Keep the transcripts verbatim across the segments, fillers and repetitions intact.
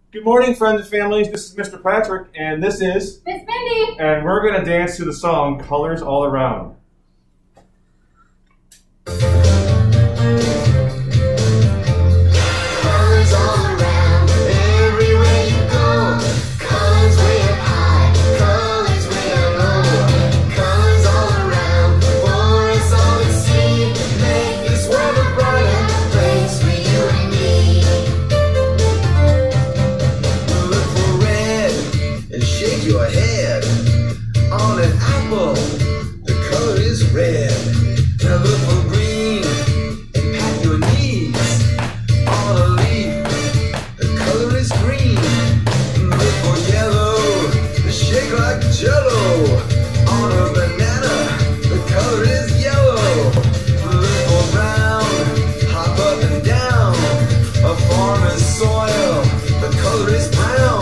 Good morning, friends and families. This is Mister Patrick, and this is Miss Mindy. And we're going to dance to the song Colors All Around. Your head on an apple, the color is red. Now look for green and pat your knees on a leaf, the color is green. Look for yellow, shake like jello on a banana, the color is yellow. Look for brown, hop up and down a farmer's soil, the color is brown.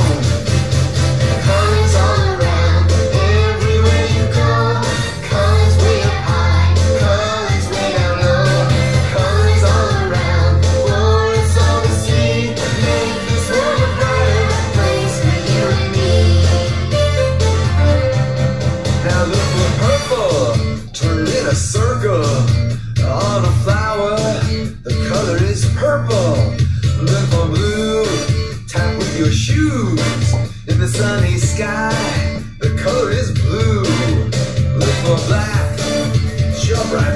A circle on a flower, the color is purple. Look for blue, tap with your shoes in the sunny sky, the color is blue. Look for black, jump right